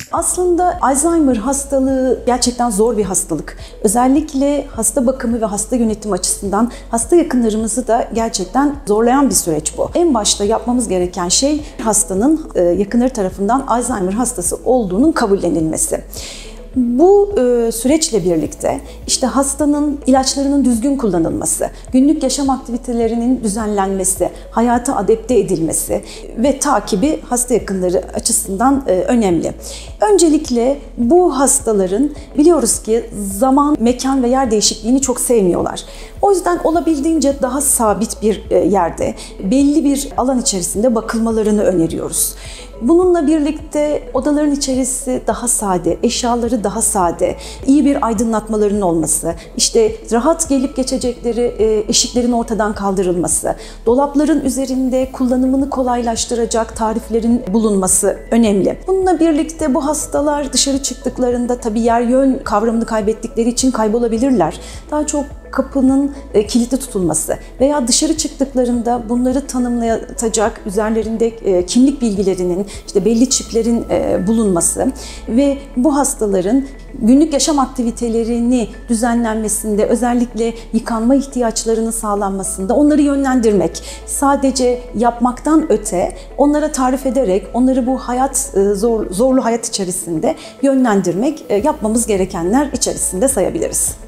Aslında Alzheimer hastalığı gerçekten zor bir hastalık. Özellikle hasta bakımı ve hasta yönetimi açısından hasta yakınlarımızı da gerçekten zorlayan bir süreç bu. En başta yapmamız gereken şey hastanın yakınları tarafından Alzheimer hastası olduğunun kabullenilmesi. Bu süreçle birlikte işte hastanın ilaçlarının düzgün kullanılması, günlük yaşam aktivitelerinin düzenlenmesi, hayata adapte edilmesi ve takibi hasta yakınları açısından önemli. Öncelikle bu hastaların biliyoruz ki zaman, mekan ve yer değişikliğini çok sevmiyorlar. O yüzden olabildiğince daha sabit bir yerde, belli bir alan içerisinde bakılmalarını öneriyoruz. Bununla birlikte odaların içerisi daha sade, eşyaları daha sade, iyi bir aydınlatmaların olması, işte rahat gelip geçecekleri eşiklerin ortadan kaldırılması, dolapların üzerinde kullanımını kolaylaştıracak tariflerin bulunması önemli. Bununla birlikte bu hastalar dışarı çıktıklarında tabii yer yön kavramını kaybettikleri için kaybolabilirler. Daha çok kapının kilitli tutulması veya dışarı çıktıklarında bunları tanımlayacak üzerlerinde kimlik bilgilerinin, işte belli çiplerin bulunması ve bu hastaların günlük yaşam aktivitelerini düzenlenmesinde, özellikle yıkanma ihtiyaçlarının sağlanmasında onları yönlendirmek, sadece yapmaktan öte onlara tarif ederek onları bu zorlu hayat içerisinde yönlendirmek yapmamız gerekenler içerisinde sayabiliriz.